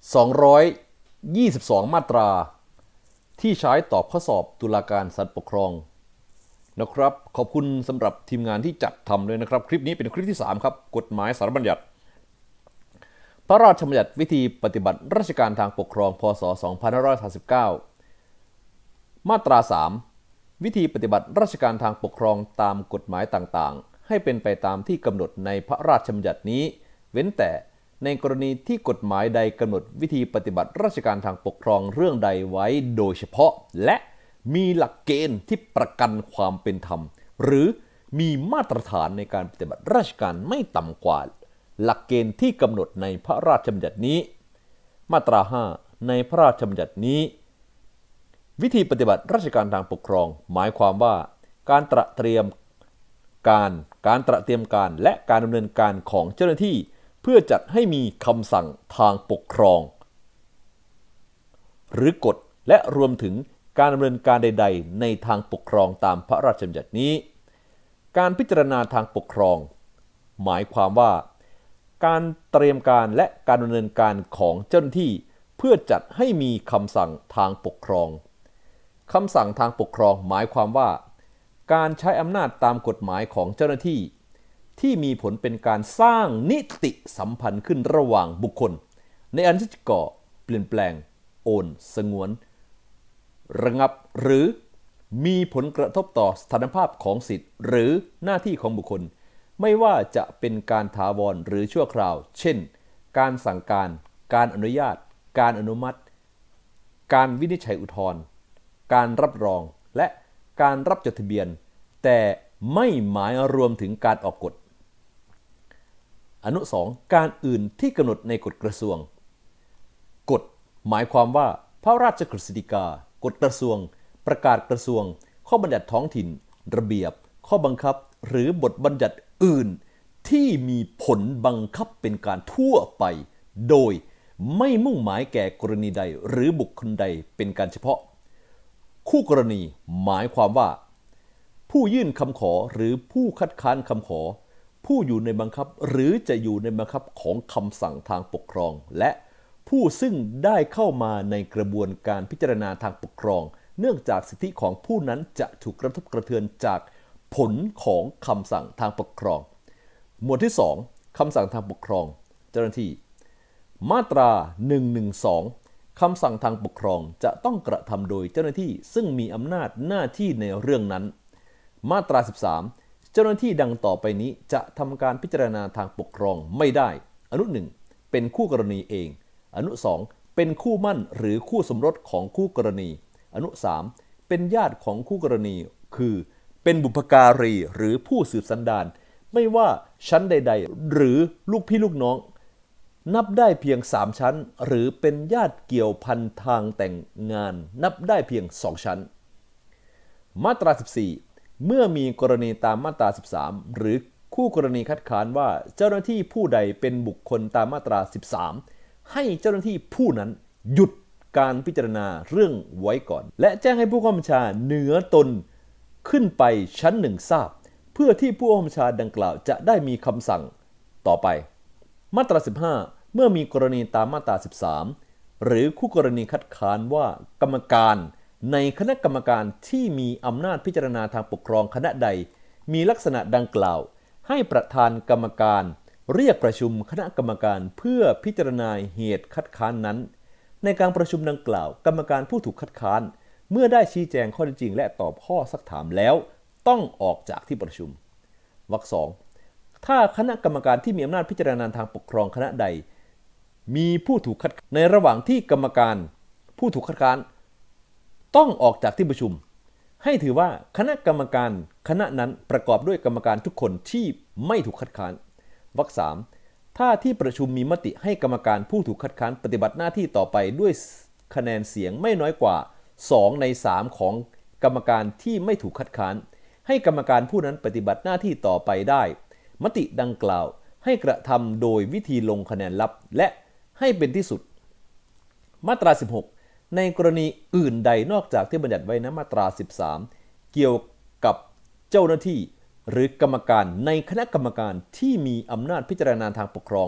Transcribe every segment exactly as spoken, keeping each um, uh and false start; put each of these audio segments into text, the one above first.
สองร้อยยี่สิบสองมาตราที่ใช้ตอบข้อสอบตุลาการศาลปกครองนะครับขอบคุณสำหรับทีมงานที่จัดทำด้วยนะครับคลิปนี้เป็นคลิปที่สามครับกฎหมายสามัญญัติพระราชบัญญัติวิธีปฏิบัติราชการทางปกครองพ.ศ. สองพันห้าร้อยสามสิบเก้ามาตราสามวิธีปฏิบัติราชการทางปกครองตามกฎหมายต่างๆให้เป็นไปตามที่กำหนดในพระราชบัญญัตินี้เว้นแต่ในกรณีที่กฎหมายใดกำหนดวิธีปฏิบัติราชการทางปกครองเรื่องใดไว้โดยเฉพาะและมีหลักเกณฑ์ที่ประกันความเป็นธรรมหรือมีมาตรฐานในการปฏิบัติราชการไม่ต่ำกว่าหลักเกณฑ์ที่กำหนดในพระราชบัญญัตินี้มาตราห้าในพระราชบัญญัตินี้วิธีปฏิบัติราชการทางปกครองหมายความว่าการตระเตรียมการการตระเตรียมการและการดำเนินการของเจ้าหน้าที่เพื่อจัดให้มีคำสั่งทางปกครองหรือกฎและรวมถึงการดำเนินการใดๆในทางปกครองตามพระราชบัญญัตินี้การพิจารณาทางปกครองหมายความว่าการเตรียมการและการดำเนินการของเจ้าหน้าที่เพื่อจัดให้มีคำสั่งทางปกครองคำสั่งทางปกครองหมายความว่าการใช้อำนาจตามกฎหมายของเจ้าหน้าที่ที่มีผลเป็นการสร้างนิติสัมพันธ์ขึ้นระหว่างบุคคลในอันที่จะก่อเปลี่ยนแปลงโอนสงวนระงับหรือมีผลกระทบต่อสถานภาพของสิทธิหรือหน้าที่ของบุคคลไม่ว่าจะเป็นการถาวรหรือชั่วคราวเช่นการสั่งการการอนุญาตการอนุมัติการวินิจฉัยอุทธรณ์การรับรองและการรับจดทะเบียนแต่ไม่หมายรวมถึงการออกกฎอนุสองการอื่นที่กำหนดในกฎกระทรวงกฎหมายความว่าพระราชกฤษฎีกากฎกระทรวงประกาศกระทรวงข้อบัญญัติท้องถิ่นระเบียบข้อบังคับหรือบทบัญญัติอื่นที่มีผลบังคับเป็นการทั่วไปโดยไม่มุ่งหมายแก่กรณีใดหรือบุคคลใดเป็นการเฉพาะคู่กรณีหมายความว่าผู้ยื่นคำขอหรือผู้คัดค้านคำขอผู้อยู่ในบังคับหรือจะอยู่ในบังคับของคำสั่งทางปกครองและผู้ซึ่งได้เข้ามาในกระบวนการพิจารณาทางปกครองเนื่องจากสิทธิของผู้นั้นจะถูกกระทบกระเทือนจากผลของคำสั่งทางปกครองหมวดที่สองคำสั่งทางปกครองเจ้าหน้าที่มาตราหนึ่งหนึ่งสองคำสั่งทางปกครองจะต้องกระทำโดยเจ้าหน้าที่ซึ่งมีอำนาจหน้าที่ในเรื่องนั้นมาตราสิบสามเจ้าหน้าที่ดังต่อไปนี้จะทำการพิจารณาทางปกครองไม่ได้อนุหนึ่งเป็นคู่กรณีเองอนุสองเป็นคู่มั่นหรือคู่สมรสของคู่กรณีอนุสามเป็นญาติของคู่กรณีคือเป็นบุพการีหรือผู้สืบสันดานไม่ว่าชั้นใดๆหรือลูกพี่ลูกน้องนับได้เพียงสามชั้นหรือเป็นญาติเกี่ยวพันทางแต่งงานนับได้เพียงสองชั้นมาตราสิบสี่เมื่อมีกรณีตามมาตราสิบสามหรือคู่กรณีคัดค้านว่าเจ้าหน้าที่ผู้ใดเป็นบุคคลตามมาตราสิบสามให้เจ้าหน้าที่ผู้นั้นหยุดการพิจารณาเรื่องไว้ก่อนและแจ้งให้ผู้บังคับบัญชาเหนือตนขึ้นไปชั้นหนึ่งทราบเพื่อที่ผู้บังคับบัญชาดังกล่าวจะได้มีคำสั่งต่อไปมาตราสิบห้าเมื่อมีกรณีตามมาตราสิบสามหรือคู่กรณีคัดค้านว่ากรรมการในคณะกรรมการที่มีอำนาจพิจารณาทางปกครองคณะใดมีลักษณะดังกล่าวให้ประธานกรรมการเรียกประชุมคณะกรรมการเพื่อพิจารณาเหตุคัดค้านนั้นในการประชุมดังกล่าวกรรมการผู้ถูกคัดค้านเมื่อได้ชี้แจงข้อเท็จจริงและตอบข้อซักถามแล้วต้องออกจากที่ประชุมวรรคสองถ้าคณะกรรมการที่มีอำนาจพิจารณาทางปกครองคณะใดมีผู้ถูกคัดในระหว่างที่กรรมการผู้ถูกคัดค้านต้องออกจากที่ประชุมให้ถือว่าคณะกรรมการคณะนั้นประกอบด้วยกรรมการทุกคนที่ไม่ถูกคัดค้านวรรคสามถ้าที่ประชุมมีมติให้กรรมการผู้ถูกคัดค้านปฏิบัติหน้าที่ต่อไปด้วยคะแนนเสียงไม่น้อยกว่าสองในสามของกรรมการที่ไม่ถูกคัดค้านให้กรรมการผู้นั้นปฏิบัติหน้าที่ต่อไปได้มติดังกล่าวให้กระทำโดยวิธีลงคะแนนลับและให้เป็นที่สุดมาตราสิบหกในกรณีอื่นใดนอกจากที่บัญญัติไว้ในมาตราสิบสามเกี่ยวกับเจ้าหน้าที่หรือกรรมการในคณะกรรมการที่มีอำนาจพิจารณาทางปกครอง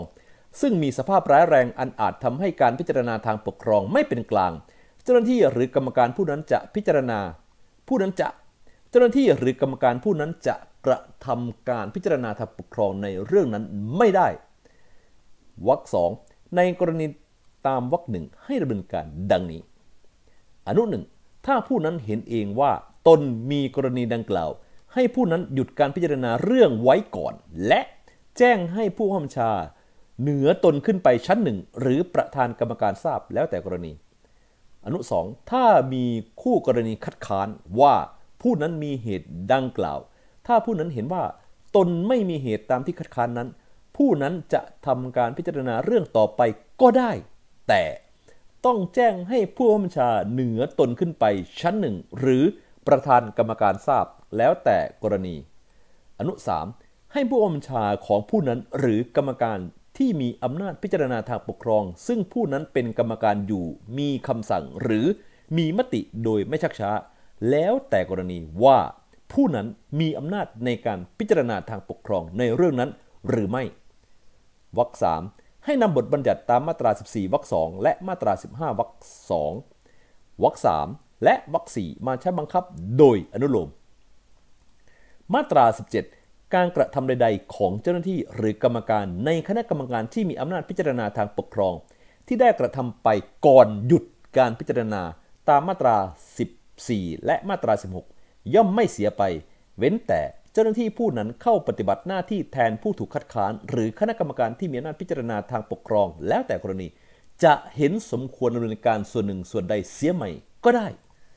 ซึ่งมีสภาพร้ายแรงอันอาจทำให้การพิจารณาทางปกครองไม่เป็นกลางเจ้าหน้าที่หรือกรรมการผู้นั้นจะพิจารณาผู้นั้นจะเจ้าหน้าที่หรือกรรมการผู้นั้นจะกระทำการพิจารณาทางปกครองในเรื่องนั้นไม่ได้วรรคสองในกรณีตามวรรคหนึ่งให้ดำเนินการดังนี้อนุหนึ่งถ้าผู้นั้นเห็นเองว่าตนมีกรณีดังกล่าวให้ผู้นั้นหยุดการพิจารณาเรื่องไว้ก่อนและแจ้งให้ผู้บังคับบัญชาเหนือตนขึ้นไปชั้นหนึ่งหรือประธานกรรมการทราบแล้วแต่กรณีอนุสองถ้ามีคู่กรณีคัดค้านว่าผู้นั้นมีเหตุดังกล่าวถ้าผู้นั้นเห็นว่าตนไม่มีเหตุตามที่คัดค้านนั้นผู้นั้นจะทำการพิจารณาเรื่องต่อไปก็ได้แต่ต้องแจ้งให้ผู้บังคับบัญชาเหนือตนขึ้นไปชั้นหนึ่งหรือประธานกรรมการทราบแล้วแต่กรณีอนุสามให้ผู้บังคับบัญชาของผู้นั้นหรือกรรมการที่มีอำนาจพิจารณาทางปกครองซึ่งผู้นั้นเป็นกรรมการอยู่มีคำสั่งหรือมีมติโดยไม่ชักช้าแล้วแต่กรณีว่าผู้นั้นมีอำนาจในการพิจารณาทางปกครองในเรื่องนั้นหรือไม่วรรคสามให้นำบทบัญญัติตามมาตราสิบสี่วรรคสองและมาตราสิบห้าวรรคสองวรรคสามและวรรคสี่มาใช้บังคับโดยอนุโลมมาตราสิบเจ็ดการกระทำใดๆของเจ้าหน้าที่หรือกรรมการในคณะกรรมการที่มีอำนาจพิจารณาทางปกครองที่ได้กระทำไปก่อนหยุดการพิจารณาตามมาตราสิบสี่และมาตราสิบหกย่อมไม่เสียไปเว้นแต่เจ้าหน้าที่ผู้นั้นเข้าปฏิบัติหน้าที่แทนผู้ถูกคัดค้านหรือคณะกรรมการที่มีอำนาจพิจารณาทางปกครองแล้วแต่กรณีจะเห็นสมควรดำเนินการส่วนหนึ่งส่วนใดเสียใหม่ก็ได้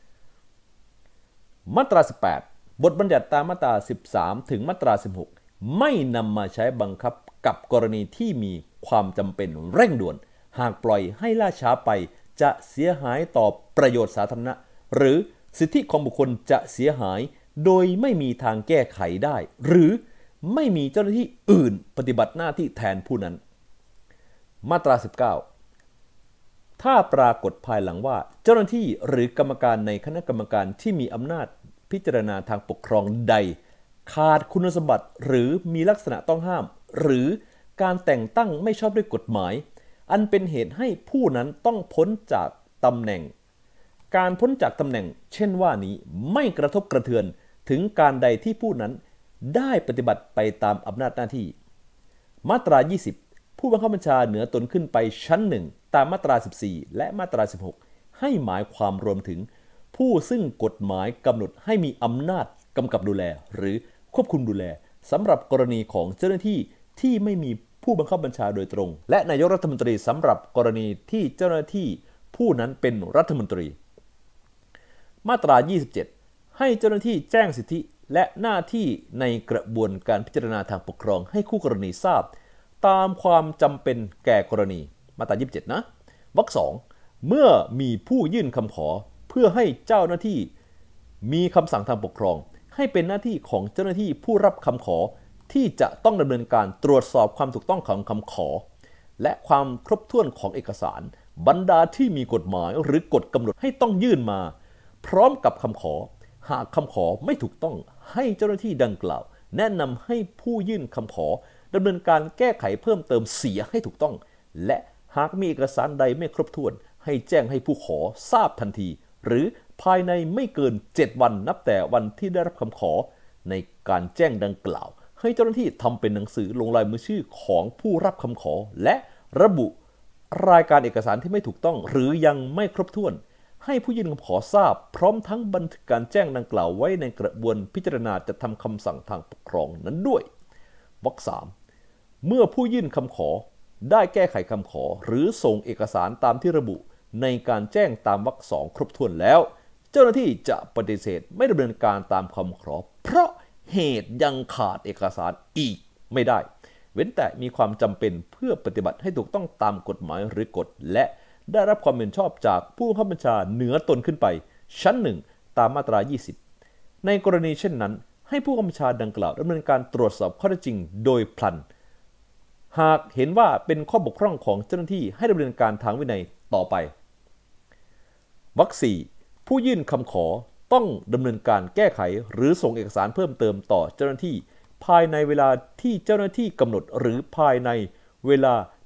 มาตราสิบแปดบทบัญญัติตามมาตราสิบสามถึงมาตราสิบหกไม่นำมาใช้บังคับกับกรณีที่มีความจำเป็นเร่งด่วนหากปล่อยให้ล่าช้าไปจะเสียหายต่อประโยชน์สาธารณะหรือสิทธิของบุคคลจะเสียหายโดยไม่มีทางแก้ไขได้หรือไม่มีเจ้าหน้าที่อื่นปฏิบัติหน้าที่แทนผู้นั้นมาตราสิบเก้าถ้าปรากฏภายหลังว่าเจ้าหน้าที่หรือกรรมการในคณะกรรมการที่มีอำนาจพิจารณาทางปกครองใดขาดคุณสมบัติหรือมีลักษณะต้องห้ามหรือการแต่งตั้งไม่ชอบด้วยกฎหมายอันเป็นเหตุให้ผู้นั้นต้องพ้นจากตำแหน่งการพ้นจากตำแหน่งเช่นว่านี้ไม่กระทบกระเทือนถึงการใดที่ผู้นั้นได้ปฏิบัติไปตามอำนาจหน้าที่มาตรายี่สิบผู้บังคับบัญชาเหนือตนขึ้นไปชั้นหนึ่งตามมาตราสิบสี่และมาตราสิบหกให้หมายความรวมถึงผู้ซึ่งกฎหมายกำหนดให้มีอำนาจกำกับดูแลหรือควบคุมดูแลสำหรับกรณีของเจ้าหน้าที่ที่ไม่มีผู้บังคับบัญชาโดยตรงและนายกรัฐมนตรีสำหรับกรณีที่เจ้าหน้าที่ผู้นั้นเป็นรัฐมนตรีมาตรายี่สิบเจ็ดให้เจ้าหน้าที่แจ้งสิทธิและหน้าที่ในกระบวนการพิจารณาทางปกครองให้คู่กรณีทราบตามความจำเป็นแก่กรณีมาตรายี่สิบเจ็ดนะวรรคสองเมื่อมีผู้ยื่นคำขอเพื่อให้เจ้าหน้าที่มีคำสั่งทางปกครองให้เป็นหน้าที่ของเจ้าหน้าที่ผู้รับคำขอที่จะต้องดำเนินการตรวจสอบความถูกต้องของคำขอและความครบถ้วนของเอกสารบรรดาที่มีกฎหมายหรือกฎกำหนดให้ต้องยื่นมาพร้อมกับคำขอหากคำขอไม่ถูกต้องให้เจ้าหน้าที่ดังกล่าวแนะนำให้ผู้ยื่นคำขอดำเนินการแก้ไขเพิ่มเติมเสียให้ถูกต้องและหากมีเอกสารใดไม่ครบถ้วนให้แจ้งให้ผู้ขอทราบทันทีหรือภายในไม่เกินเจ็ดวันนับแต่วันที่ได้รับคำขอในการแจ้งดังกล่าวให้เจ้าหน้าที่ทำเป็นหนังสือลงลายมือชื่อของผู้รับคำขอและระบุรายการเอกสารที่ไม่ถูกต้องหรือยังไม่ครบถ้วนให้ผู้ยื่นคำขอทราบพร้อมทั้งบันทึกการแจ้งดังกล่าวไว้ในกระบวนพิจารณาจะทำคำสั่งทางปกครองนั้นด้วยวรรคสามเมื่อผู้ยื่นคำขอได้แก้ไขคำขอหรือส่งเอกสารตามที่ระบุในการแจ้งตามวรรคสองครบถ้วนแล้วเจ้าหน้าที่จะปฏิเสธไม่ดำเนินการตามคำขอเพราะเหตุยังขาดเอกสารอีกไม่ได้เว้นแต่มีความจำเป็นเพื่อปฏิบัติให้ถูกต้องตามกฎหมายหรือกฎและได้รับความเห็นชอบจากผู้บังคับบัญชาเหนือตนขึ้นไปชั้นหนึ่งตามมาตรายี่สิบในกรณีเช่นนั้นให้ผู้บังคับบัญชาดังกล่าวดำเนินการตรวจสอบข้อเท็จจริงโดยพลันหากเห็นว่าเป็นข้อบกพร่องของเจ้าหน้าที่ให้ดำเนินการทางวินัยต่อไปวรรคสี่ผู้ยื่นคำขอต้องดำเนินการแก้ไขหรือส่งเอกสารเพิ่มเติมต่อเจ้าหน้าที่ภายในเวลาที่เจ้าหน้าที่กำหนดหรือภายในเวลา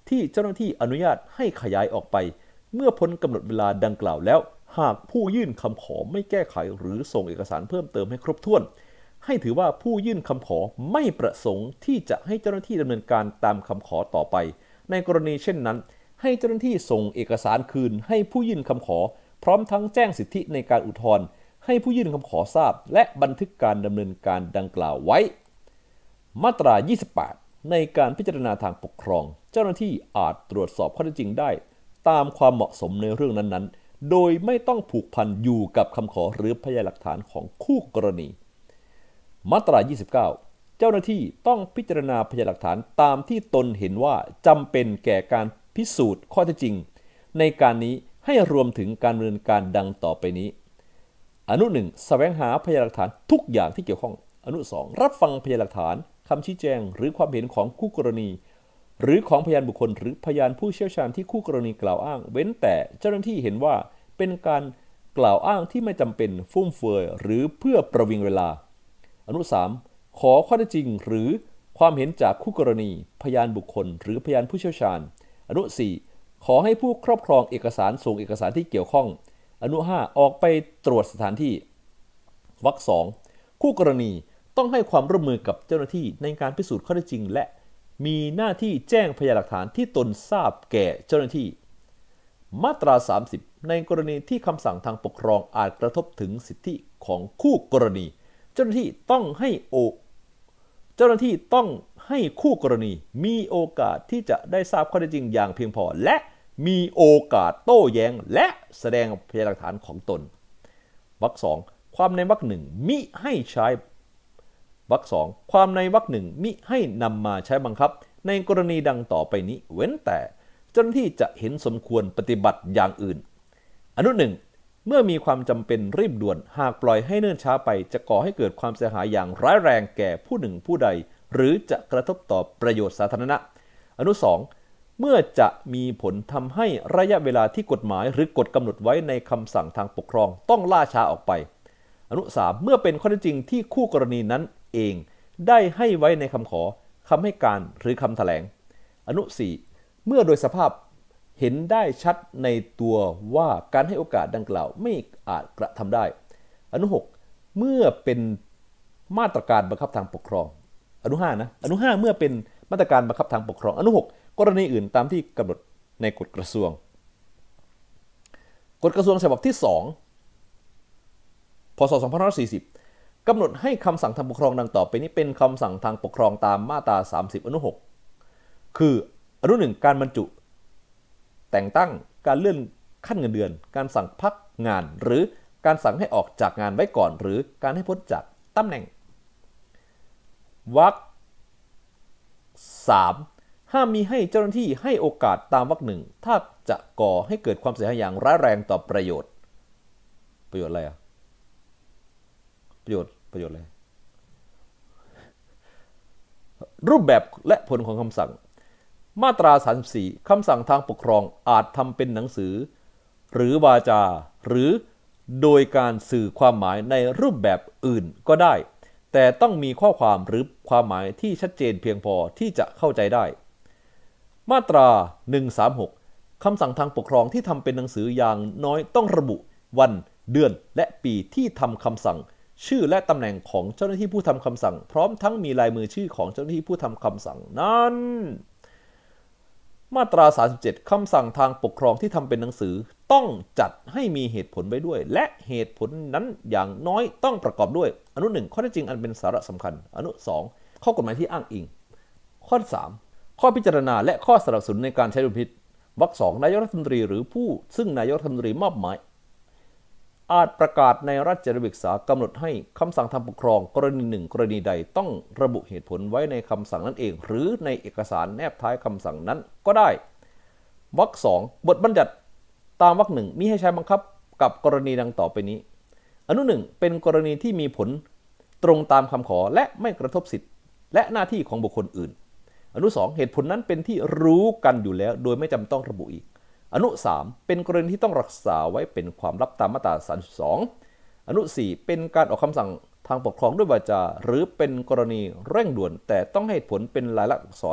ที่เจ้าหน้าที่อนุญาตให้ขยายออกไปเมื่อพ้นกำหนดเวลาดังกล่าวแล้วหากผู้ยื่นคำขอไม่แก้ไขหรือส่งเอกสารเพิ่มเติมให้ครบถ้วนให้ถือว่าผู้ยื่นคำขอไม่ประสงค์ที่จะให้เจ้าหน้าที่ดำเนินการตามคำขอต่อไปในกรณีเช่นนั้นให้เจ้าหน้าที่ส่งเอกสารคืนให้ผู้ยื่นคำขอพร้อมทั้งแจ้งสิทธิในการอุทธรณ์ให้ผู้ยื่นคำขอทราบและบันทึกการดำเนินการดังกล่าวไว้มาตรา ยี่สิบแปด ในการพิจารณาทางปกครองเจ้าหน้าที่อาจตรวจสอบข้อเท็จจริงได้ตามความเหมาะสมในเรื่องนั้นๆโดยไม่ต้องผูกพันอยู่กับคำขอหรือพยานหลักฐานของคู่กรณีมาตรา ยี่สิบเก้า เจ้าหน้าที่ต้องพิจารณาพยานหลักฐานตามที่ตนเห็นว่าจำเป็นแก่การพิสูจน์ข้อเท็จจริงในการนี้ให้รวมถึงการดำเนินการดังต่อไปนี้อนุหนึ่งแสวงหาพยานหลักฐานทุกอย่างที่เกี่ยวข้องอนุสองรับฟังพยานหลักฐานคำชี้แจงหรือความเห็นของคู่กรณีหรือของพยานบุคคลหรือพยานผู้เชี่ยวชาญที่คู่กรณีกล่าวอ้างเว้นแต่เจ้าหน้าที่เห็นว่าเป็นการกล่าวอ้างที่ไม่จำเป็นฟุ่มเฟือยหรือเพื่อประวิงเวลาอนุสามขอข้อเท็จจริงหรือความเห็นจากคู่กรณีพยานบุคคลหรือพยานผู้เชี่ยวชาญอนุสี่ขอให้ผู้ครอบครองเอกสารส่งเอกสารที่เกี่ยวข้องอนุห้าออกไปตรวจสถานที่วรรคสองคู่กรณีต้องให้ความร่วมมือกับเจ้าหน้าที่ในการพิสูจน์ข้อเท็จจริงและมีหน้าที่แจ้งพยานหลักฐานที่ตนทราบแก่เจ้าหน้าที่มาตราสามสิบในกรณีที่คำสั่งทางปกครองอาจกระทบถึงสิทธิของคู่กรณีเจ้าหน้าที่ต้องให้โอเจ้าหน้าที่ต้องให้คู่กรณีมีโอกาสที่จะได้ทราบข้อเท็จจริงอย่างเพียงพอและมีโอกาสโต้แย้งและแสดงพยานหลักฐานของตนวรรคสองความในวรรคหนึ่งมิให้ใช้วรรคสองความในวรรคหนึ่งมิให้นำมาใช้บังคับในกรณีดังต่อไปนี้เว้นแต่เจ้าหน้าที่จะเห็นสมควรปฏิบัติอย่างอื่นอนุหนึ่งเมื่อมีความจำเป็นรีบด่วนหากปล่อยให้เนิ่นช้าไปจะก่อให้เกิดความเสียหายอย่างร้ายแรงแก่ผู้หนึ่งผู้ใดหรือจะกระทบต่อประโยชน์สาธารณะอนุสองเมื่อจะมีผลทำให้ระยะเวลาที่กฎหมายหรือกฎกำหนดไว้ในคำสั่งทางปกครองต้องล่าช้าออกไปอนุสามเมื่อเป็นข้อเท็จจริงที่คู่กรณีนั้นเองได้ให้ไว้ในคำขอคำให้การหรือคำแถลงอนุสี่เมื่อโดยสภาพเห็นได้ชัดในตัวว่าการให้โอกาสดังกล่าวไม่อาจกระทำได้อนุหกเมื่อเป็นมาตรการบังคับทางปกครองอนุห้านะอนุห้าเมื่อเป็นมาตรการบังคับทางปกครองอนุหกกรณีอื่นตามที่กำหนดในกฎกระทรวงกฎกระทรวงฉบับที่สองพ.ศ. สองพันห้าร้อยสี่สิบกำหนดให้คำสั่งทางปกครองดังต่อไปนี้เป็นคำสั่งทางปกครองตามมาตราสามสิบอนุหกคืออนุหนึ่งการบรรจุแต่งตั้งการเลื่อนขั้นเงินเดือนการสั่งพักงานหรือการสั่งให้ออกจากงานไว้ก่อนหรือการให้พ้นจากตำแหน่งวรรคสามห้ามมีให้เจ้าหน้าที่ให้โอกาสตามวรรคหนึ่งถ้าจะก่อให้เกิดความเสียหายอย่างร้ายแรงต่อประโยชน์ประโยชน์อะไรอะประโยชน์ประโยชน์อะไรรูปแบบและผลของคำสั่งมาตราสามสิบสี่คำสั่งทางปกครองอาจทำเป็นหนังสือหรือวาจาหรือโดยการสื่อความหมายในรูปแบบอื่นก็ได้แต่ต้องมีข้อความหรือความหมายที่ชัดเจนเพียงพอที่จะเข้าใจได้มาตราหนึ่งร้อยสามสิบหกคำสั่งทางปกครองที่ทำเป็นหนังสืออย่างน้อยต้องระบุวันเดือนและปีที่ทำคำสั่งชื่อและตำแหน่งของเจ้าหน้าที่ผู้ทำคำสั่งพร้อมทั้งมีลายมือชื่อของเจ้าหน้าที่ผู้ทำคำสั่งนั้นมาตราสามสิบเจ็ดคำสั่งทางปกครองที่ทำเป็นหนังสือต้องจัดให้มีเหตุผลไว้ด้วยและเหตุผลนั้นอย่างน้อยต้องประกอบด้วยอนุหนึ่งข้อเท็จจริงอันเป็นสาระสำคัญอนุสองข้อกฎหมายที่อ้างอิงข้อสามข้อพิจารณาและข้อสนับสนุนในการใช้ดุลพินิจวรรคสองนายกรัฐมนตรีหรือผู้ซึ่งนายกรัฐมนตรีมอบหมายอาจประกาศในราชกิจจานุเบกษากำหนดให้คำสั่งทางปกครองกรณีหนึ่งกรณีใดต้องระบุเหตุผลไว้ในคำสั่งนั้นเองหรือในเอกสารแนบท้ายคำสั่งนั้นก็ได้วรรคสองบทบัญญัติตามวรรคหนึ่งมิให้ใช้บังคับกับกรณีดังต่อไปนี้อนุหนึ่งเป็นกรณีที่มีผลตรงตามคำขอและไม่กระทบสิทธิและหน้าที่ของบุคคลอื่นอนุสองเหตุผลนั้นเป็นที่รู้กันอยู่แล้วโดยไม่จำต้องระบุอีกอนุสามเป็นกรณีที่ต้องรักษาไว้เป็นความลับตามมาตราสามสิบสองอนุสี่เป็นการออกคำสั่งทางปกครองด้วยวาจาหรือเป็นกรณีเร่งด่วนแต่ต้องให้ผลเป็นลายลักษณ์อักษร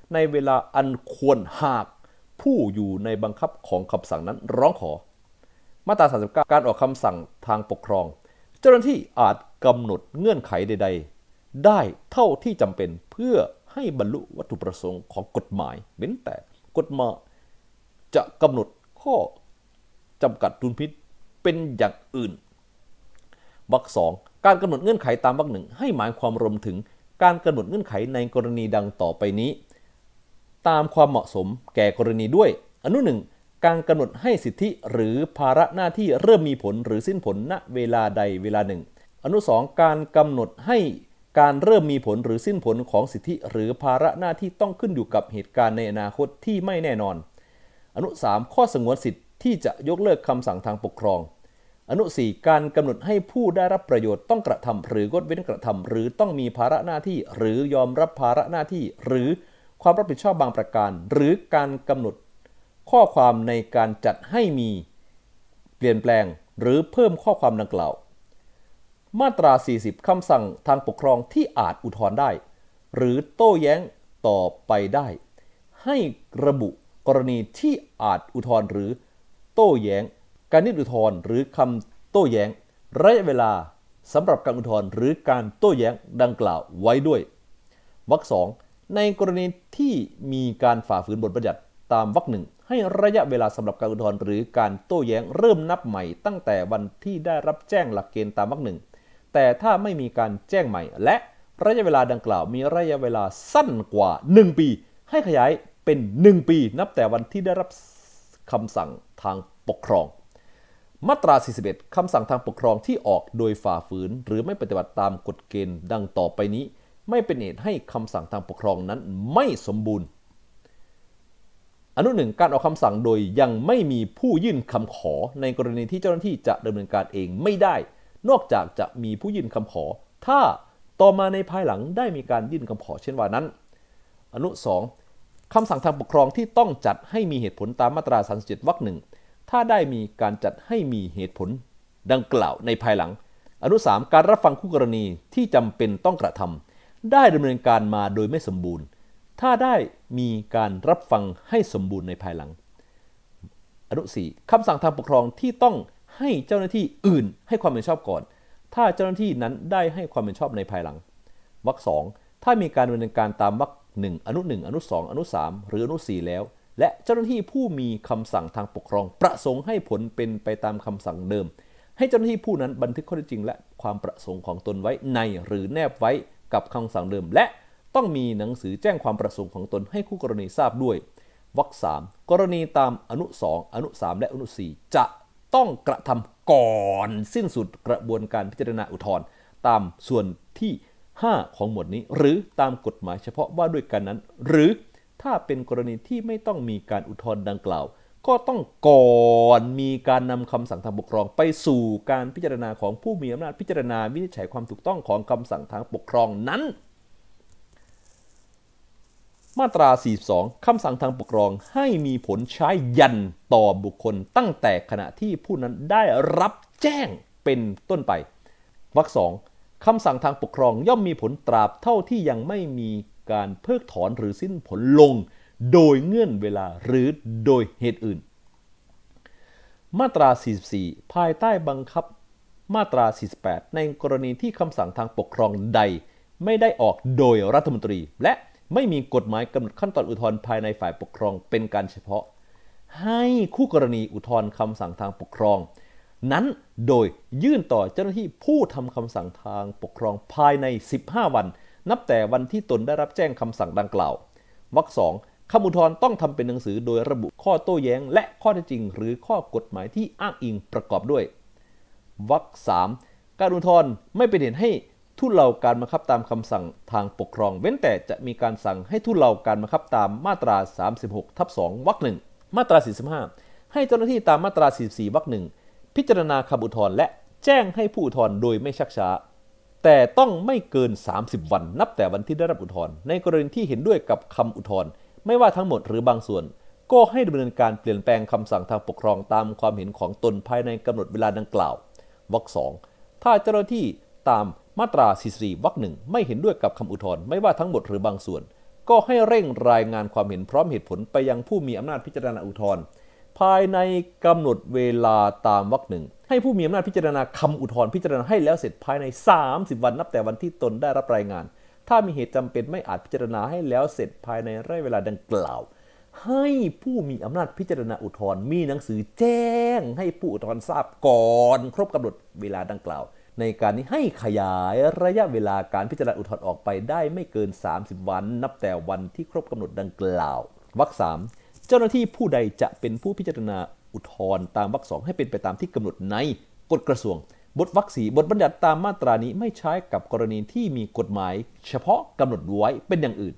ในเวลาอันควรหากผู้อยู่ในบังคับของคำสั่งนั้นร้องขอมาตราสามสิบเก้าการออกคำสั่งทางปกครองเจ้าหน้าที่อาจกำหนดเงื่อนไขใดๆได้เท่าที่จำเป็นเพื่อให้บรรลุวัตถุประสงค์ของกฎหมายเว้นแต่กฎหมายจะกำหนดข้อจำกัดดุลพินิจเป็นอย่างอื่นวรรคสองการกำหนดเงื่อนไขตามวรรคหนึ่งให้หมายความรวมถึงการกำหนดเงื่อนไขในกรณีดังต่อไปนี้ตามความเหมาะสมแก่กรณีด้วยอนุหนึ่งการกำหนดให้สิทธิหรือภาระหน้าที่เริ่มมีผลหรือสิ้นผลณเวลาใดเวลาหนึ่งอนุสองการกำหนดให้การเริ่มมีผลหรือสิ้นผลของสิทธิหรือภาระหน้าที่ต้องขึ้นอยู่กับเหตุการณ์ในอนาคตที่ไม่แน่นอนอนุสามข้อสงวนสิทธิที่จะยกเลิกคำสั่งทางปกครองอนุสี่การกำหนดให้ผู้ได้รับประโยชน์ต้องกระทำหรืองดเว้นกระทำหรือต้องมีภาระหน้าที่หรือยอมรับภาระหน้าที่หรือความรับผิดชอบบางประการหรือการกำหนดข้อความในการจัดให้มีเปลี่ยนแปลงหรือเพิ่มข้อความดังกล่าวมาตราสี่สิบคำสั่งทางปกครองที่อาจอุทธรณ์ได้หรือโต้แย้งต่อไปได้ให้ระบุกรณีที่อาจอุทธรณ์หรือโต้แย้งการยื่นอุทธรณ์หรือคำโต้แย้งระยะเวลาสำหรับการอุทธรณ์หรือการโต้แย้งดังกล่าวไว้ด้วยวรรคสองในกรณีที่มีการฝ่าฝืนบทบัญญัติตามวรรคหนึ่งให้ระยะเวลาสำหรับการอุทธรณ์หรือการโต้แย้งเริ่มนับใหม่ตั้งแต่วันที่ได้รับแจ้งหลักเกณฑ์ตามวรรคหนึ่งแต่ถ้าไม่มีการแจ้งใหม่และระยะเวลาดังกล่าวมีระยะเวลาสั้นกว่าหนึ่งปีให้ขยายเป็นหนึ่งปีนับแต่วันที่ได้รับคำสั่งทางปกครองมาตราสี่สิบเอ็ดคำสั่งทางปกครองที่ออกโดยฝ่าฝืนหรือไม่ปฏิบัติตามกฎเกณฑ์ดังต่อไปนี้ไม่เป็นเหตุให้คำสั่งทางปกครองนั้นไม่สมบูรณ์อนุหนึ่งการออกคำสั่งโดยยังไม่มีผู้ยื่นคำขอในกรณีที่เจ้าหน้าที่จะดำเนินการเองไม่ได้นอกจากจะมีผู้ยื่นคำขอถ้าต่อมาในภายหลังได้มีการยื่นคำขอเช่นว่านั้นอนุสองคำสั่งทางปกครองที่ต้องจัดให้มีเหตุผลตามมาตราสามสิบเจ็ดวรรคหนึ่งถ้าได้มีการจัดให้มีเหตุผลดังกล่าวในภายหลังอนุสามการรับฟังคู่กรณีที่จำเป็นต้องกระทำได้ดำเนินการมาโดยไม่สมบูรณ์ถ้าได้มีการรับฟังให้สมบูรณ์ในภายหลังอนุสี่คำสั่งทางปกครองที่ต้องให้เจ้าหน้าที่อื่นให้ความเห็นชอบก่อนถ้าเจ้าหน้าที่นั้นได้ให้ความเห็นชอบในภายหลังวรรคสองถ้ามีการดำเนินการตามวรรคหนึ่งอนุหนึ่งอนุสองอนุสามหรืออนุสี่แล้วและเจ้าหน้าที่ผู้มีคำสั่งทางปกครองประสงค์ให้ผลเป็นไปตามคำสั่งเดิมให้เจ้าหน้าที่ผู้นั้นบันทึกข้อเท็จจริงและความประสงค์ของตนไว้ในหรือแนบไว้กับคำสั่งเดิมและต้องมีหนังสือแจ้งความประสงค์ของตนให้คู่กรณีทราบด้วยวรรคสามกรณีตามอนุสองอนุสามและอนุสี่จะต้องกระทำก่อนสิ้นสุดกระบวนการพิจารณาอุทธรณ์ตามส่วนที่ห้าของหมวดนี้หรือตามกฎหมายเฉพาะว่าด้วยกันนั้นหรือถ้าเป็นกรณีที่ไม่ต้องมีการอุทธรณ์ดังกล่าวก็ต้องก่อนมีการนำคำสั่งทางปกครองไปสู่การพิจารณาของผู้มีอำนาจพิจารณาวินิจฉัยความถูกต้องของคำสั่งทางปกครองนั้นมาตราสี่สิบสองคำสั่งทางปกครองให้มีผลใช้ยันต่อบุคคลตั้งแต่ขณะที่ผู้นั้นได้รับแจ้งเป็นต้นไปวรรคสองคำสั่งทางปกครองย่อมมีผลตราบเท่าที่ยังไม่มีการเพิกถอนหรือสิ้นผลลงโดยเงื่อนเวลาหรือโดยเหตุอื่นมาตราสี่สิบสี่ภายใต้บังคับมาตราสี่สิบแปดในกรณีที่คำสั่งทางปกครองใดไม่ได้ออกโดยรัฐมนตรีและไม่มีกฎหมายกำหนดขั้นตอนอุทธรณ์ภายในฝ่ายปกครองเป็นการเฉพาะให้คู่กรณีอุทธรณ์คำสั่งทางปกครองนั้นโดยยื่นต่อเจ้าหน้าที่ผู้ทำคำสั่งทางปกครองภายในสิบห้าวันนับแต่วันที่ตนได้รับแจ้งคำสั่งดังกล่าววรรคสองคำอุทธรณ์ต้องทำเป็นหนังสือโดยระบุข้อโต้แย้งและข้อเท็จจริงหรือข้อกฎหมายที่อ้างอิงประกอบด้วยวรรคสามการอุทธรณ์ไม่เป็นเหตุให้ทุเลาการบังคับตามคำสั่งทางปกครองเว้นแต่จะมีการสั่งให้ทุเลาการบังคับตามมาตราสามสิบหกทับสองวรรคหนึ่งมาตราสี่สิบห้าให้เจ้าหน้าที่ตามมาตราสี่สิบสี่วรรคหนึ่งพิจารณาคำอุทธรณ์และแจ้งให้ผู้อุทธรณ์โดยไม่ชักช้าแต่ต้องไม่เกินสามสิบวันนับแต่วันที่ได้รับอุทธรณ์ในกรณีที่เห็นด้วยกับคำอุทธรณ์ไม่ว่าทั้งหมดหรือบางส่วนก็ให้ดำเนินการเปลี่ยนแปลงคำสั่งทางปกครองตามความเห็นของตนภายในกำหนดเวลาดังกล่าววรรคสองถ้าเจ้าหน้าที่ตามมาตราสี่สิบสี่วรรคหนึ่งไม่เห็นด้วยกับคำอุทธรณ์ไม่ว่าทั้งหมดหรือบางส่วนก็ให้เร่งรายงานความเห็นพร้อมเหตุผลไปยังผู้มีอำนาจพิจารณาอุทธรณ์ภายในกำหนดเวลาตามวรรคหนึ่งให้ผู้มีอำนาจพิจารณาคำอุทธรณ์พิจารณาให้แล้วเสร็จภายในสามสิบวันนับแต่วันที่ตนได้รับรายงานถ้ามีเหตุจำเป็นไม่อาจพิจารณาให้แล้วเสร็จภายในระยะเวลาดังกล่าวให้ผู้มีอำนาจพิจารณาอุทธรณ์มีหนังสือแจ้งให้ผู้อุทธรณ์ทราบก่อนครบกำหนดเวลาดังกล่าวในการนี้ให้ขยายระยะเวลาการพิจารณาอุทธรณ์ออกไปได้ไม่เกินสามสิบวันนับแต่วันที่ครบกำหนดดังกล่าววรรคสามเจ้าหน้าที่ผู้ใดจะเป็นผู้พิจารณาอุทธรณ์ตามวรรคสองให้เป็นไปตามที่กำหนดในกฎกระทรวงบทวรรคสี่บทบัญญัติตามมาตรานี้ไม่ใช้กับกรณีที่มีกฎหมายเฉพาะกำหนดไว้เป็นอย่างอื่น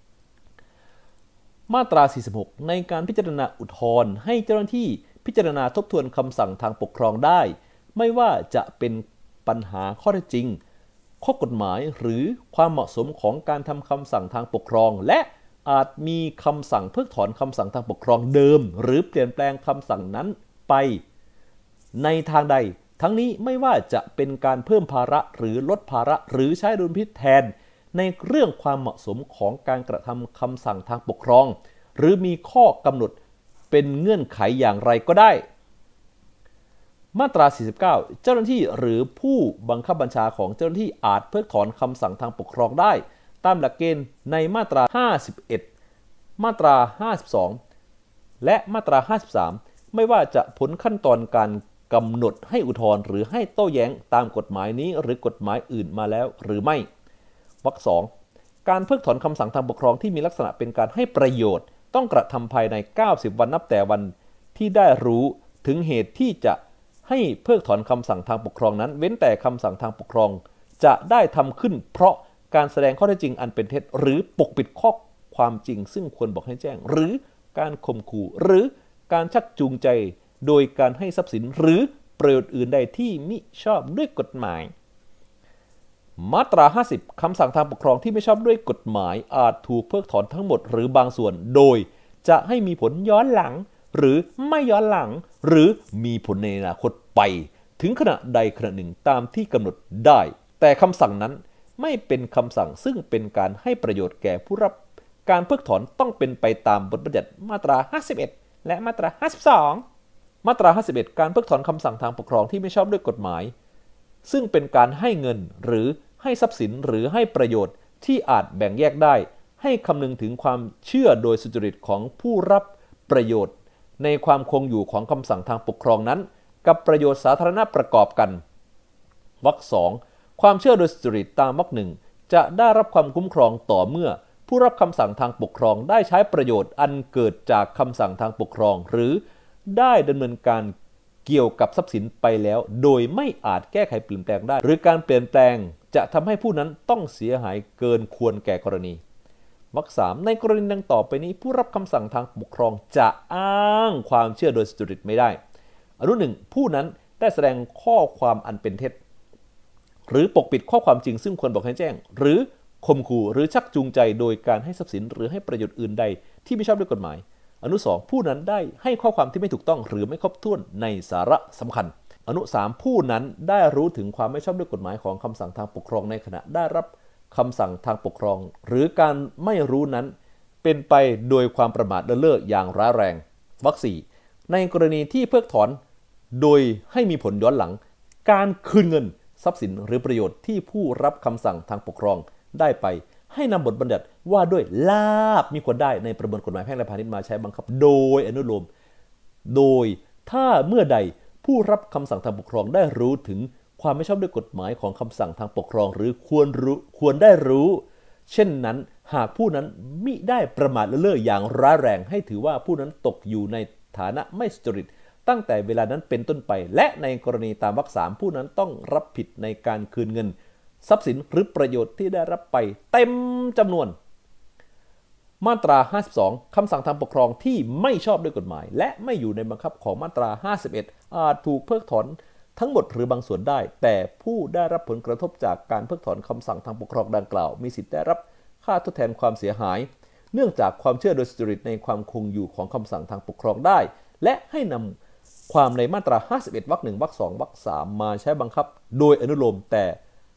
มาตราสี่สิบหกในการพิจารณาอุทธรณ์ให้เจ้าหน้าที่พิจารณาทบทวนคำสั่งทางปกครองได้ไม่ว่าจะเป็นปัญหาข้อเท็จจริงข้อกฎหมายหรือความเหมาะสมของการทำคำสั่งทางปกครองและอาจมีคำสั่งเพิกถอนคำสั่งทางปกครองเดิมหรือเปลี่ยนแปลงคำสั่งนั้นไปในทางใดทั้งนี้ไม่ว่าจะเป็นการเพิ่มภาระหรือลดภาระหรือใช้ดุลพินิจแทนในเรื่องความเหมาะสมของการกระทำคำสั่งทางปกครองหรือมีข้อกำหนดเป็นเงื่อนไขอย่างไรก็ได้มาตราสี่สิบเก้าเจ้าหน้าที่หรือผู้บังคับบัญชาของเจ้าหน้าที่อาจเพิกถอนคำสั่งทางปกครองได้ตามหลักเกณฑ์ในมาตราห้าสิบเอ็ดมาตราห้าสิบสองและมาตราห้าสิบสามไม่ว่าจะผลขั้นตอนการกำหนดให้อุทธรณ์หรือให้โต้แย้งตามกฎหมายนี้หรือกฎหมายอื่นมาแล้วหรือไม่วรรคสองการเพิกถอนคำสั่งทางปกครองที่มีลักษณะเป็นการให้ประโยชน์ต้องกระทำภายในเก้าสิบวันนับแต่วันที่ได้รู้ถึงเหตุที่จะให้เพิกถอนคำสั่งทางปกครองนั้นเว้นแต่คำสั่งทางปกครองจะได้ทำขึ้นเพราะการแสดงข้อเท็จจริงอันเป็นเท็จหรือปกปิดข้อความจริงซึ่งควรบอกให้แจ้งหรือการข่มขู่หรือการชักจูงใจโดยการให้ทรัพย์สินหรือประโยชน์อื่นใดที่มิชอบด้วยกฎหมายมาตราห้าสิบคำสั่งทางปกครองที่ไม่ชอบด้วยกฎหมายอาจถูกเพิกถอนทั้งหมดหรือบางส่วนโดยจะให้มีผลย้อนหลังหรือไม่ย้อนหลังหรือมีผลในอนาคตไปถึงขณะใดขณะหนึ่งตามที่กำหนดได้แต่คำสั่งนั้นไม่เป็นคำสั่งซึ่งเป็นการให้ประโยชน์แก่ผู้รับการเพิกถอนต้องเป็นไปตามบทบัญญัติมาตราห้าสิบเอ็ดและมาตราห้าสิบสองมาตราห้าสิบเอ็ดการเพิกถอนคำสั่งทางปกครองที่ไม่ชอบด้วยกฎหมายซึ่งเป็นการให้เงินหรือให้ทรัพย์สินหรือให้ประโยชน์ที่อาจแบ่งแยกได้ให้คำนึงถึงความเชื่อโดยสุจริตของผู้รับประโยชน์ในความคงอยู่ของคำสั่งทางปกครองนั้นกับประโยชน์สาธารณะประกอบกันวรรคสองความเชื่อโดยสุจริตตามวรรคหนึ่งจะได้รับความคุ้มครองต่อเมื่อผู้รับคำสั่งทางปกครองได้ใช้ประโยชน์อันเกิดจากคำสั่งทางปกครองหรือได้ดำเนินการเกี่ยวกับทรัพย์สินไปแล้วโดยไม่อาจแก้ไขเปลี่ยนแปลงได้หรือการเปลี่ยนแปลงจะทำให้ผู้นั้นต้องเสียหายเกินควรแก่กรณีวรรคสามในกรณีดังต่อไปนี้ผู้รับคำสั่งทางปกครองจะอ้างความเชื่อโดยสุจริตไม่ได้อนุหนึ่งผู้นั้นได้แสดงข้อความอันเป็นเท็จหรือปกปิดข้อความจริงซึ่งควรบอกให้แจ้งหรือข่มขู่หรือชักจูงใจโดยการให้ทรัพย์สินหรือให้ประโยชน์อื่นใดที่ไม่ชอบด้วยกฎหมายอนุสองผู้นั้นได้ให้ข้อความที่ไม่ถูกต้องหรือไม่ครบถ้วนในสาระสำคัญอนุสามผู้นั้นได้รู้ถึงความไม่ชอบด้วยกฎหมายของคำสั่งทางปกครองในขณะได้รับคำสั่งทางปกครองหรือการไม่รู้นั้นเป็นไปโดยความประมาทเลินเล่ออย่างร้ายแรงวรรคสี่ในกรณีที่เพิกถอนโดยให้มีผลย้อนหลังการคืนเงินทรัพย์สินหรือประโยชน์ที่ผู้รับคำสั่งทางปกครองได้ไปให้นำบทบัญญัติว่าด้วยลาภมีควรได้ในประมวลกฎหมายแพ่งและพาณิชย์มาใช้บังคับโดยอนุโลมโดยถ้าเมื่อใดผู้รับคำสั่งทางปกครองได้รู้ถึงความไม่ชอบด้วยกฎหมายของคำสั่งทางปกครองหรือควรรู้ควรได้รู้เช่นนั้นหากผู้นั้นมิได้ประมาทเลินเล่ออย่างร้ายแรงให้ถือว่าผู้นั้นตกอยู่ในฐานะไม่สุจริตตั้งแต่เวลานั้นเป็นต้นไปและในกรณีตามวรรคสามผู้นั้นต้องรับผิดในการคืนเงินทรัพย์สินหรือประโยชน์ที่ได้รับไปเต็มจำนวนมาตราห้าสิบสองคำสั่งทางปกครองที่ไม่ชอบด้วยกฎหมายและไม่อยู่ในบังคับของมาตราห้าสิบเอ็ดอาจถูกเพิกถอนทั้งหมดหรือบางส่วนได้แต่ผู้ได้รับผลกระทบจากการเพิกถอนคำสั่งทางปกครองดังกล่าวมีสิทธิ์ได้รับค่าทดแทนความเสียหายเนื่องจากความเชื่อโดยสุจริตในความคงอยู่ของคำสั่งทางปกครองได้และให้นำความในมาตราห้าสิบเอ็ดวรรคหนึ่งวรรคสองวรรคสามมาใช้บังคับโดยอนุโลมแต่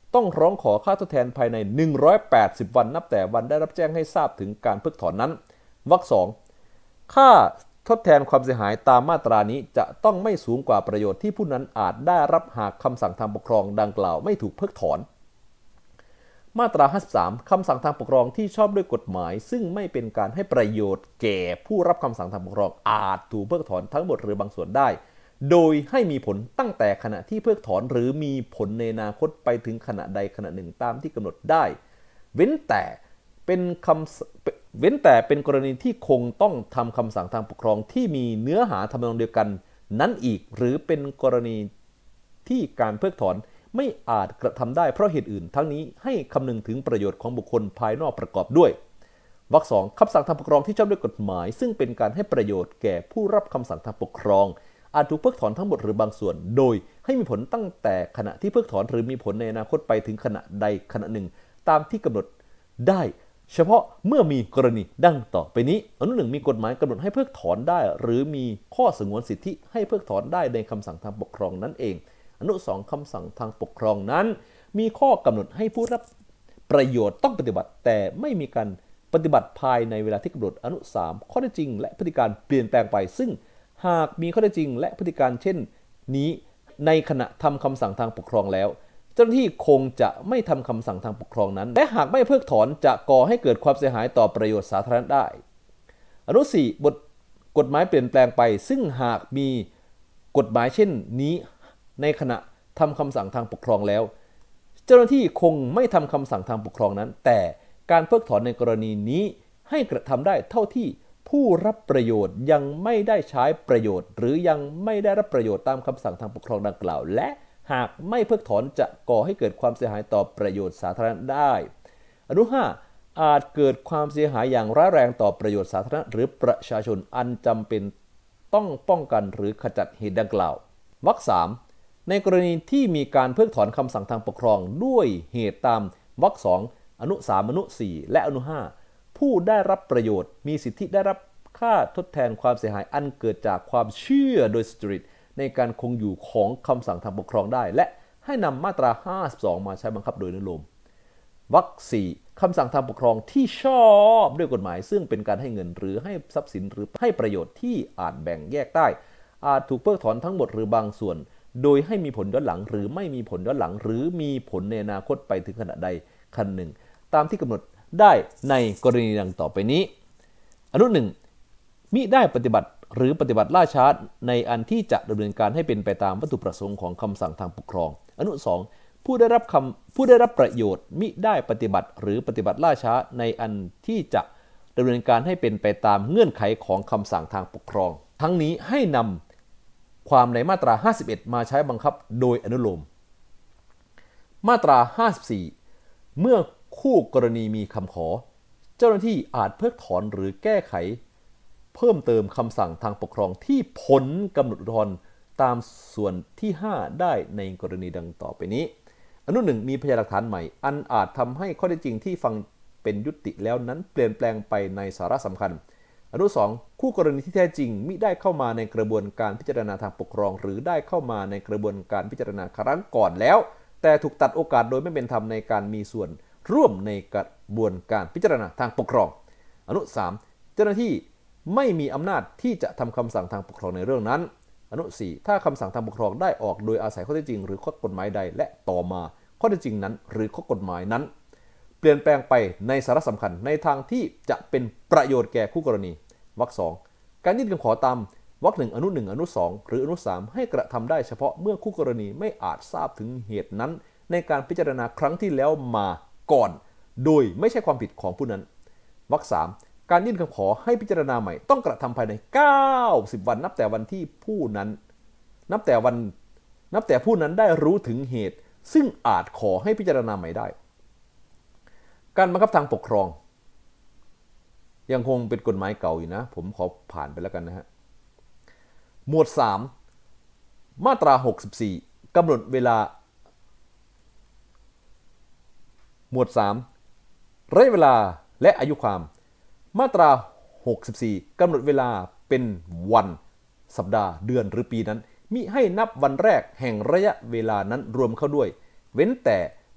ต้องร้องขอค่าทดแทนภายในหนึ่งร้อยแปดสิบวันนับแต่วันได้รับแจ้งให้ทราบถึงการเพิกถอนนั้นวรรคสองค่าทดแทนความเสียหายตามมาตรานี้จะต้องไม่สูงกว่าประโยชน์ที่ผู้นั้นอาจได้รับหากคำสั่งทางปกครองดังกล่าวไม่ถูกเพิกถอนมาตราห้าสิบสามคำสั่งทางปกครองที่ชอบด้วยกฎหมายซึ่งไม่เป็นการให้ประโยชน์แก่ผู้รับคำสั่งทางปกครองอาจถูกเพิกถอนทั้งหมดหรือบางส่วนได้โดยให้มีผลตั้งแต่ขณะที่เพิกถอนหรือมีผลในอนาคตไปถึงขณะใดขณะหนึ่งตามที่กำหนดได้เว้นแต่เป็นคำเว้นแต่เป็นกรณีที่คงต้องทำคำสั่งทางปกครองที่มีเนื้อหาทำนองเดียวกันนั้นอีกหรือเป็นกรณีที่การเพิกถอนไม่อาจกระทำได้เพราะเหตุอื่นทั้งนี้ให้คำนึงถึงประโยชน์ของบุคคลภายนอกประกอบด้วยวรรคสองคำสั่งทางปกครองที่ชอบด้วยกฎหมายซึ่งเป็นการให้ประโยชน์แก่ผู้รับคำสั่งทางปกครองอาจถูกเพิกถอนทั้งหมดหรือบางส่วนโดยให้มีผลตั้งแต่ขณะที่เพิกถอนหรือมีผลในอนาคตไปถึงขณะใดขณะหนึ่งตามที่กำหนดได้เฉพาะเมื่อมีกรณีดังต่อไปนี้อนุหนึ่งมีกฎหมายกำหนดให้เพิกถอนได้หรือมีข้อสงวนสิทธิให้เพิกถอนได้ในคำสั่งทางปกครองนั่นเองอนุสองคำสั่งทางปกครองนั้นมีข้อกำหนดให้ผู้รับประโยชน์ต้องปฏิบัติแต่ไม่มีการปฏิบัติภายในเวลาที่กำหนดอนุสามข้อเท็จจริงและพฤติการเปลี่ยนแปลงไปซึ่งหากมีข้อเท็จจริงและพฤติการเช่นนี้ในขณะทำคำสั่งทางปกครองแล้วเจ้าหน้าที่คงจะไม่ทำคำสั่งทางปกครองนั้นและหากไม่เพิกถอนจะก่อให้เกิดความเสียหายต่อประโยชน์สาธารณะได้อนุสี่บทกฎหมายเปลี่ยนแปลงไปซึ่งหากมีกฎหมายเช่นนี้ในขณะทำคำสั่งทางปกครองแล้วเจ้าหน้าที่คงไม่ทำคำสั่งทางปกครองนั้นแต่การเพิกถอนในกรณีนี้ให้กระทำได้เท่าที่ผู้รับประโยชน์ยังไม่ได้ใช้ประโยชน์หรือยังไม่ได้รับประโยชน์ตามคำสั่งทางปกครองดังกล่าวและหากไม่เพิกถอนจะก่อให้เกิดความเสียหายต่อประโยชน์สาธารณะได้อนุห้าอาจเกิดความเสียหายอย่างร้ายแรงต่อประโยชน์สาธารณะหรือประชาชนอันจำเป็นต้องป้องกันหรือขจัดเหตุดังกล่าววรรคสามในกรณีที่มีการเพิกถอนคำสั่งทางปกครองด้วยเหตุตามวรรคสองอนุสามอนุสี่และอนุห้าผู้ได้รับประโยชน์มีสิทธิได้รับค่าทดแทนความเสียหายอันเกิดจากความเชื่อโดยสุจริตในการคงอยู่ของคำสั่งทางปกครองได้และให้นำมาตราห้าสิบสองมาใช้บังคับโดยอนุโลมวรรคสี่คำสั่งทางปกครองที่ชอบด้วยกฎหมายซึ่งเป็นการให้เงินหรือให้ทรัพย์สินหรือให้ประโยชน์ที่อาจแบ่งแยกได้อาจถูกเพิกถอนทั้งหมดหรือบางส่วนโดยให้มีผลย้อนหลังหรือไม่มีผลย้อนหลังหรือมีผลในอนาคตไปถึงขณะใดขณะหนึ่งตามที่กำหนดได้ในกรณีดังต่อไปนี้อนุหนึ่งมิได้ปฏิบัติหรือปฏิบัติล่าช้าในอันที่จะดำเนินการให้เป็นไปตามวัตถุประสงค์ของคำสั่งทางปกครองอนุสองผู้ได้รับคำผู้ได้รับประโยชน์มิได้ปฏิบัติหรือปฏิบัติล่าช้าในอันที่จะดำเนินการให้เป็นไปตามเงื่อนไขของคำสั่งทางปกครองทั้งนี้ให้นำความในมาตราห้าสิบเอ็ดมาใช้บังคับโดยอนุโลมมาตราห้าสิบสี่เมื่อคู่กรณีมีคำขอเจ้าหน้าที่อาจเพิกถอนหรือแก้ไขเพิ่มเติมคำสั่งทางปกครองที่ผลกำหนดอุทธรณ์ตามส่วนที่ห้าได้ในกรณีดังต่อไปนี้อนุหนึ่งมีพยานหลักฐานใหม่อันอาจทำให้ข้อเท็จจริงที่ฟังเป็นยุติแล้วนั้นเปลี่ยนแปลงไปในสาระสำคัญอนุสองคู่กรณีที่แท้จริงมิได้เข้ามาในกระบวนการพิจารณาทางปกครองหรือได้เข้ามาในกระบวนการพิจารณาครั้งก่อนแล้วแต่ถูกตัดโอกาสโดยไม่เป็นธรรมในการมีส่วนร่วมในกระบวนการพิจารณาทางปกครองอนุสามเจ้าหน้าที่ไม่มีอำนาจที่จะทำคำสั่งทางปกครองในเรื่องนั้นอนุสี่ถ้าคำสั่งทางปกครองได้ออกโดยอาศัยข้อเท็จจริงหรือข้อกฎหมายใดและต่อมาข้อเท็จจริงนั้นหรือข้อกฎหมายนั้นเปลี่ยนแปลงไปในสาระสำคัญในทางที่จะเป็นประโยชน์แก่คู่กรณีวรรคสองการยื่นคำขอตามวรรคหนึ่งอนุหนึ่งอนุสองหรืออนุสามให้กระทำได้เฉพาะเมื่อคู่กรณีไม่อาจทราบถึงเหตุนั้นในการพิจารณาครั้งที่แล้วมาก่อนโดยไม่ใช่ความผิดของผู้นั้นวรรคสามการยื่นคำขอให้พิจารณาใหม่ต้องกระทำภายในเก้าสิบวันนับแต่วันที่ผู้นั้นนับแต่วันนับแต่ผู้นั้นได้รู้ถึงเหตุซึ่งอาจขอให้พิจารณาใหม่ได้การบังคับทางปกครองยังคงเป็นกฎหมายเก่าอยู่นะผมขอผ่านไปแล้วกันนะฮะหมวดสามมาตราหกสิบสี่กำหนดเวลาหมวดสามระยะเวลาและอายุความมาตราหกสิบสี่กำหนดเวลาเป็นวันสัปดาห์เดือนหรือปีนั้นมิให้นับวันแรกแห่งระยะเวลานั้นรวมเข้าด้วยเว้นแต่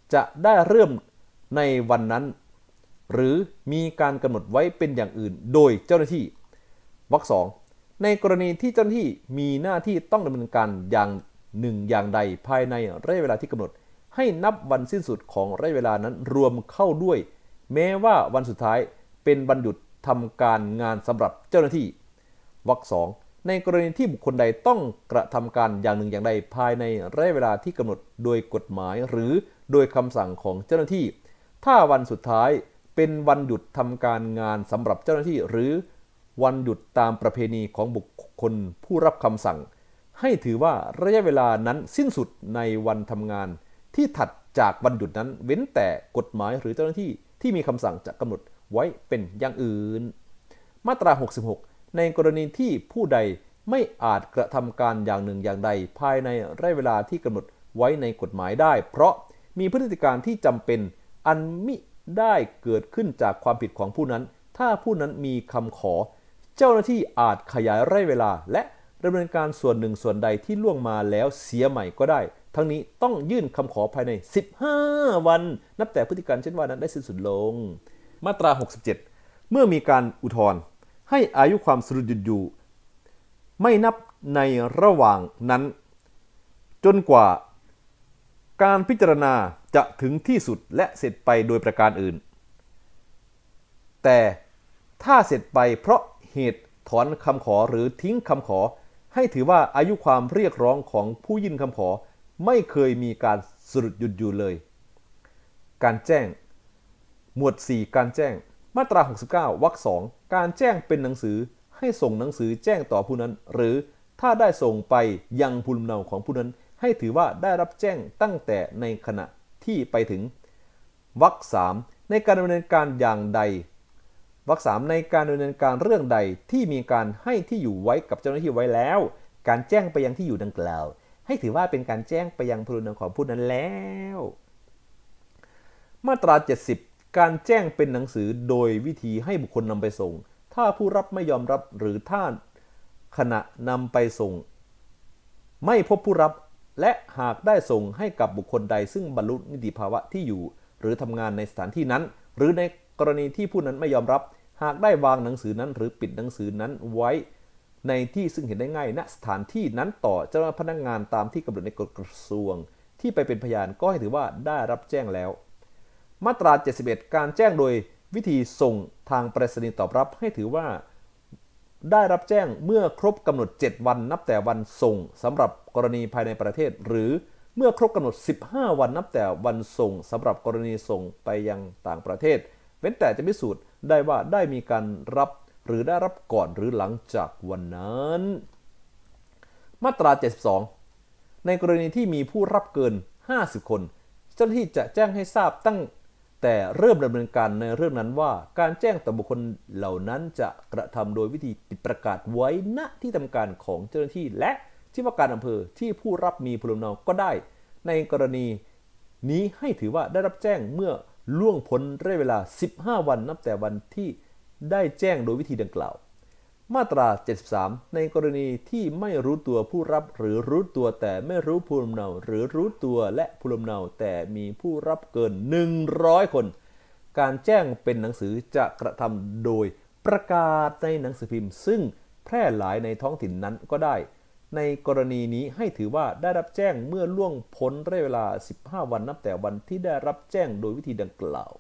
จะได้เริ่มในวันนั้นหรือมีการกำหนดไว้เป็นอย่างอื่นโดยเจ้าหน้าที่วรรคสองในกรณีที่เจ้าหน้าที่มีหน้าที่ต้องดำเนินการอย่างหนึ่งอย่างใดภายในระยะเวลาที่กำหนดให้นับวันสิ้นสุดของระยะเวลานั้นรวมเข้าด้วยแม้ว่าวันสุดท้ายเป็นวันหยุดทำการงานสำหรับเจ้าหน้าที่วรรคสองในกรณีที่บุคคลใดต้องกระทำการอย่างหนึ่งอย่างใดภายในระยะเวลาที่กำหนดโดยกฎหมายหรือโดยคำสั่งของเจ้าหน้าที่ถ้าวันสุดท้ายเป็นวันหยุดทำการงานสำหรับเจ้าหน้าที่หรือวันหยุดตามประเพณีของบุคคลผู้รับคำสั่งให้ถือว่าระยะเวลานั้นสิ้นสุดในวันทำงานที่ถัดจากวันหยุดนั้นเว้นแต่กฎหมายหรือเจ้าหน้าที่ที่มีคำสั่งจะกำหนดไว้เป็นอย่างอื่นมาตราหกสิบหกในกรณีที่ผู้ใดไม่อาจกระทำการอย่างหนึ่งอย่างใดภายในระยะเวลาที่กำหนดไว้ในกฎหมายได้เพราะมีพฤติการที่จำเป็นอันมิได้เกิดขึ้นจากความผิดของผู้นั้นถ้าผู้นั้นมีคำขอเจ้าหน้าที่อาจขยายระยะเวลาและดำเนินการส่วนหนึ่งส่วนใดที่ล่วงมาแล้วเสียใหม่ก็ได้ทั้งนี้ต้องยื่นคำขอภายในสิบห้าวันนับแต่พฤติการเช่นว่านั้นได้สิ้นสุดลงมาตราหกสิบเจ็ดเมื่อมีการอุทธรณ์ให้อายุความสรุปหยุดอยู่ไม่นับในระหว่างนั้นจนกว่าการพิจารณาจะถึงที่สุดและเสร็จไปโดยประการอื่นแต่ถ้าเสร็จไปเพราะเหตุถอนคำขอหรือทิ้งคำขอให้ถือว่าอายุความเรียกร้องของผู้ยื่นคำขอไม่เคยมีการสรุปหยุดอยู่เลยการแจ้งหมวดสี่การแจ้งมาตราหกสิบเก้าวรรคสองการแจ้งเป็นหนังสือให้ส่งหนังสือแจ้งต่อผู้นั้นหรือถ้าได้ส่งไปยังภูมิลำเนาของผู้นั้นให้ถือว่าได้รับแจ้งตั้งแต่ในขณะที่ไปถึงวรรคสามในการดำเนินการอย่างใดวรรคสามในการดำเนินการเรื่องใดที่มีการให้ที่อยู่ไว้กับเจ้าหน้าที่ไว้แล้วการแจ้งไปยังที่อยู่ดังกล่าวให้ถือว่าเป็นการแจ้งไปยังภูมิลำเนาของผู้นั้นแล้วมาตราเจ็ดสิบการแจ้งเป็นหนังสือโดยวิธีให้บุคคลนำไปส่งถ้าผู้รับไม่ยอมรับหรือถ้าขณะนำไปส่งไม่พบผู้รับและหากได้ส่งให้กับบุคคลใดซึ่งบรรลุนิติภาวะที่อยู่หรือทำงานในสถานที่นั้นหรือในกรณีที่ผู้นั้นไม่ยอมรับหากได้วางหนังสือนั้นหรือปิดหนังสือนั้นไว้ในที่ซึ่งเห็นได้ง่ายณสถานที่นั้นต่อเจ้าพนักงานตามที่กำหนดในกฎกระทรวงที่ไปเป็นพยานก็ให้ถือว่าได้รับแจ้งแล้วมาตราเจ็ดสิบเอ็ดการแจ้งโดยวิธีส่งทางไปรษณีย์ตอบรับให้ถือว่าได้รับแจ้งเมื่อครบกำหนดเจ็ดวันนับแต่วันส่งสำหรับกรณีภายในประเทศหรือเมื่อครบกำหนดสิบห้าวันนับแต่วันส่งสำหรับกรณีส่งไปยังต่างประเทศเว้นแต่จะพิสูจน์ได้ว่าได้มีการรับหรือได้รับก่อนหรือหลังจากวันนั้นมาตราเจ็ดสิบสองในกรณีที่มีผู้รับเกินห้าสิบคนเจ้าหน้าที่จะแจ้งให้ทราบตั้งแต่เริ่มดำเนินการในเรื่องนั้นว่าการแจ้งต่อบุคคลเหล่านั้นจะกระทำโดยวิธีปิดประกาศไว้ณที่ทำการของเจ้าหน้าที่และที่ว่าการอำเภอที่ผู้รับมีภูมิลำเนาก็ได้ในกรณีนี้ให้ถือว่าได้รับแจ้งเมื่อล่วงพ้นระยะเวลาสิบห้าวันนับแต่วันที่ได้แจ้งโดยวิธีดังกล่าวมาตราเจ็ดสิบสามในกรณีที่ไม่รู้ตัวผู้รับหรือรู้ตัวแต่ไม่รู้ภูมิลำเนาหรือรู้ตัวและภูมิลำเนาแต่มีผู้รับเกินหนึ่งร้อยคนการแจ้งเป็นหนังสือจะกระทำโดยประกาศในหนังสือพิมพ์ซึ่งแพร่หลายในท้องถิ่นนั้นก็ได้ในกรณีนี้ให้ถือว่าได้รับแจ้งเมื่อล่วงพ้นระยะเวลาสิบห้าวันนับแต่วันที่ได้รับแจ้งโดยวิธีดังกล่าว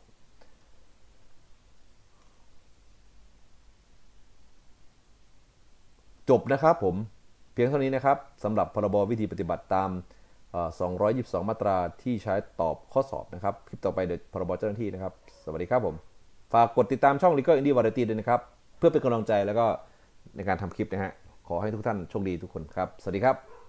จบนะครับผมเพียงเท่านี้นะครับสำหรับพรบวิธีปฏิบัติตามสองร้อยยี่สิบสองมาตราที่ใช้ตอบข้อสอบนะครับคลิปต่อไปโดยพรบเจ้าหน้าที่นะครับสวัสดีครับผมฝากกดติดตามช่อง Legal Indie Variety ด้วยนะครับเพื่อเป็นกำลังใจแล้วก็ในการทำคลิปนะฮะขอให้ทุกท่านโชคดีทุกคนครับสวัสดีครับ